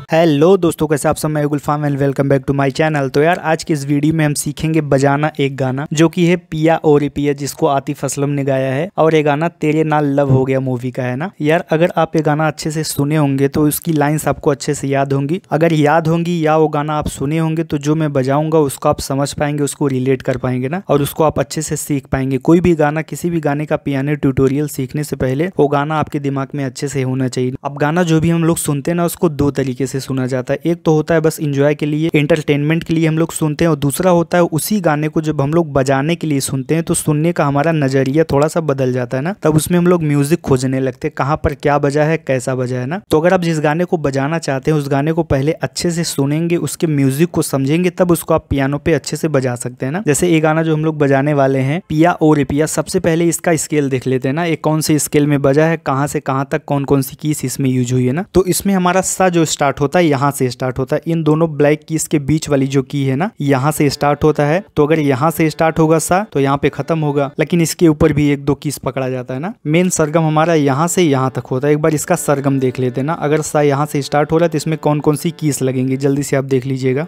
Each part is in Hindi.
हेलो दोस्तों, कैसे आप सब। मैं Gulfam and welcome back to my channel. तो यार आज के इस वीडियो में हम सीखेंगे बजाना एक गाना जो कि है पिया और पिया, जिसको आतिफ असलम ने गाया है। और ये गाना तेरे नाल लव हो गया मूवी का है ना। यार अगर आप ये गाना अच्छे से सुने होंगे तो उसकी लाइंस आपको अच्छे से याद होंगी। अगर याद होंगी या वो गाना आप सुने होंगे तो जो मैं बजाऊंगा उसको आप समझ पाएंगे, उसको रिलेट कर पाएंगे ना, और उसको आप अच्छे से सीख पाएंगे। कोई भी गाना, किसी भी गाने का पियानो ट्यूटोरियल सीखने से पहले वो गाना आपके दिमाग में अच्छे से होना चाहिए। अब गाना जो भी हम लोग सुनते हैं ना, उसको दो तरीके से सुना जाता है। एक तो होता है बस इंजॉय के लिए, एंटरटेनमेंट के लिए हम लोग सुनते हैं, और दूसरा होता है उसी गाने को जब हम लोग बजाने के लिए सुनते हैं तो सुनने का हमारा नजरिया थोड़ा सा बदल जाता है ना। तब उसमें हम लोग म्यूजिक खोजने लगते हैं, कहाँ पर क्या बजा है, कैसा बजा है ना। तो अगर आप जिस गाने को बजाना चाहते हैं उस गाने को पहले अच्छे से सुनेंगे, उसके म्यूजिक को समझेंगे, तब उसको आप पियानो पे अच्छे से बजा सकते हैं ना। जैसे ये गाना जो हम लोग बजाने वाले हैं पिया और पिया, सबसे पहले इसका स्केल देख लेते हैं ना, एक कौन से स्केल में बजा है, कहाँ से कहाँ तक कौन कौन सी कीज इसमें यूज हुई है ना। तो इसमें हमारा सा जो स्टार्ट होता है यहाँ से स्टार्ट होता है। इन दोनों ब्लैक कीज के बीच वाली जो की है ना, यहाँ से स्टार्ट होता है। तो अगर यहाँ से स्टार्ट होगा सा तो यहाँ पे खत्म होगा, लेकिन इसके ऊपर भी एक दो कीज पकड़ा जाता है ना। मेन सरगम हमारा यहाँ से यहाँ तक होता है। एक बार इसका सरगम देख लेते हैं ना। अगर सा यहाँ से स्टार्ट हो रहा है तो इसमें कौन कौन सी कीज लगेंगी, जल्दी से आप देख लीजिएगा।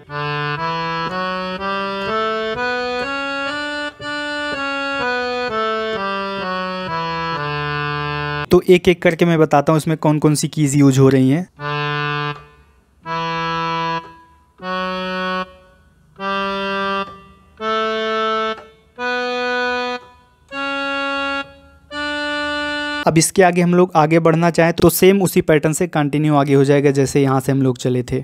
तो एक एक करके मैं बताता हूँ इसमें कौन कौन सी कीज यूज हो रही हैं। अब इसके आगे हम लोग आगे बढ़ना चाहें तो सेम उसी पैटर्न से कंटिन्यू आगे हो जाएगा जैसे यहाँ से हम लोग चले थे।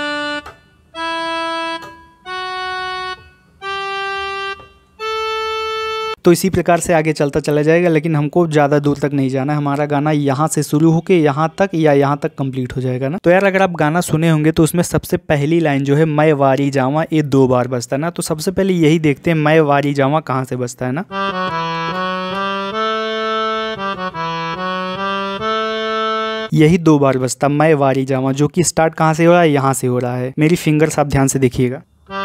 तो इसी प्रकार से आगे चलता चला जाएगा, लेकिन हमको ज़्यादा दूर तक नहीं जाना है। हमारा गाना यहाँ से शुरू होके यहाँ तक या यहाँ तक कंप्लीट हो जाएगा ना। तो यार अगर आप गाना सुने होंगे तो उसमें सबसे पहली लाइन जो है मैं वारी जावा, ये 2 बार बजता है ना। तो सबसे पहले यही देखते हैं मैं वारी जावा कहाँ से बजता है ना। यही 2 बार बजता मैं वारी जावा, जो कि स्टार्ट कहाँ से हो रहा है, यहाँ से हो रहा है। मेरी फिंगर्स आप ध्यान से देखिएगा।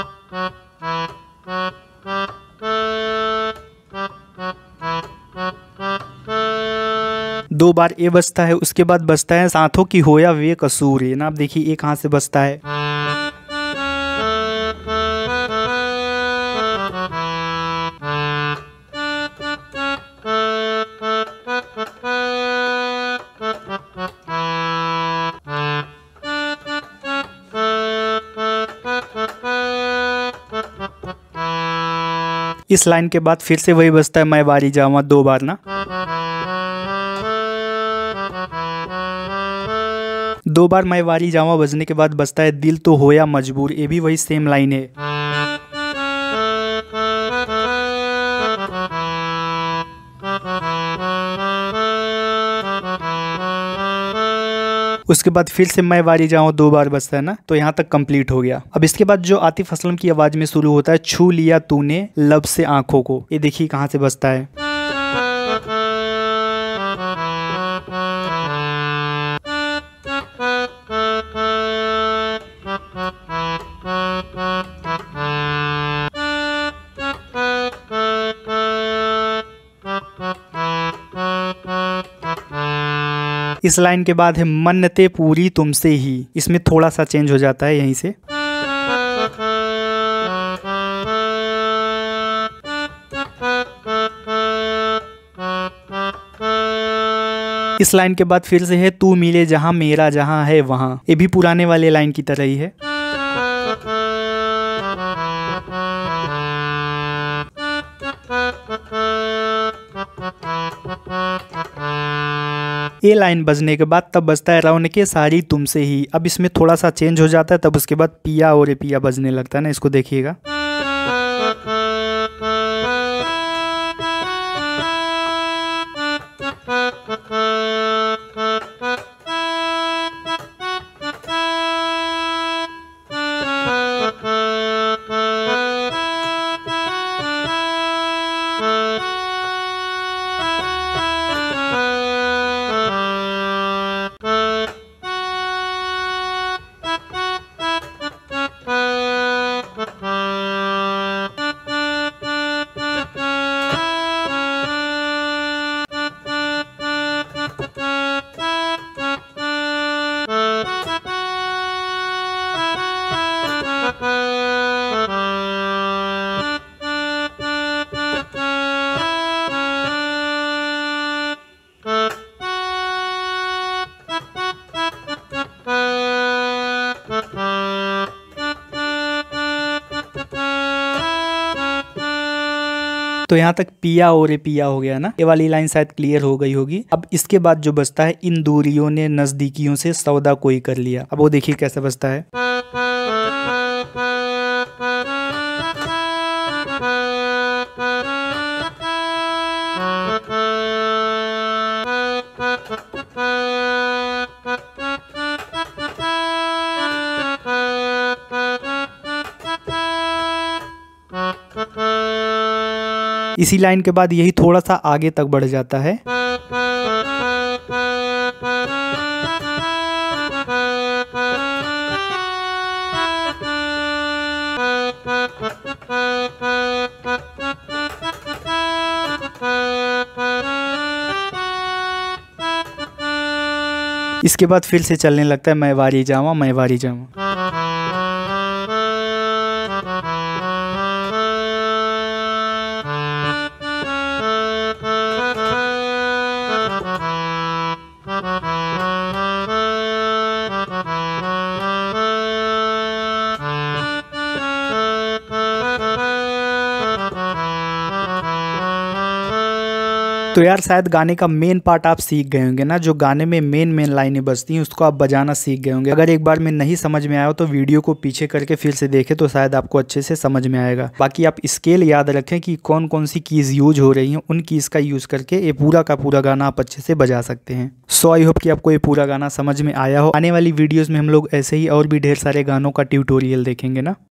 2 बार ये बजता है। उसके बाद बजता है साथों की होया वे कसूर, ये ना। आप देखिए ये कहाँ से बजता है, इस लाइन के बाद फिर से वही बजता है मैं वारी जावा 2 बार ना। 2 बार मैं वारी जावा बजने के बाद बजता है दिल तो होया मजबूर, ये भी वही सेम लाइन है। उसके बाद फिर से मैं वारी जाऊँ 2 बार बजता है ना। तो यहाँ तक कंप्लीट हो गया। अब इसके बाद जो आतिफ असलम की आवाज में शुरू होता है छू लिया तूने लब से आंखों को, ये देखिए कहाँ से बजता है। इस लाइन के बाद है मन्नते पूरी तुमसे ही, इसमें थोड़ा सा चेंज हो जाता है यहीं से। इस लाइन के बाद फिर से है तू मिले जहां मेरा जहां है वहां, ये भी पुराने वाले लाइन की तरह ही है। ये लाइन बजने के बाद तब बजता है रौनके सारी तुमसे ही। अब इसमें थोड़ा सा चेंज हो जाता है, तब उसके बाद पिया और पिया बजने लगता है ना। इसको देखिएगा। तो यहाँ तक पिया और रे पिया हो गया ना, ये वाली लाइन शायद क्लियर हो गई होगी। अब इसके बाद जो बचता है, इन दूरियों ने नजदीकियों से सौदा कोई कर लिया। अब वो देखिए कैसे बचता है। इसी लाइन के बाद यही थोड़ा सा आगे तक बढ़ जाता है। इसके बाद फिर से चलने लगता है, मैं वारी जावा मैं वारी जावा। तो यार शायद गाने का मेन पार्ट आप सीख गए होंगे ना, जो गाने में मेन लाइनें बजती हैं उसको आप बजाना सीख गए होंगे। अगर एक बार में नहीं समझ में आया हो तो वीडियो को पीछे करके फिर से देखें तो शायद आपको अच्छे से समझ में आएगा। बाकी आप स्केल याद रखें कि कौन कौन सी कीज यूज हो रही हैं, उन कीज का यूज करके ये पूरा का पूरा गाना आप अच्छे से बजा सकते हैं। सो आई होप कि आपको ये पूरा गाना समझ में आया हो। आने वाली वीडियोज में हम लोग ऐसे ही और भी ढेर सारे गानों का ट्यूटोरियल देखेंगे ना।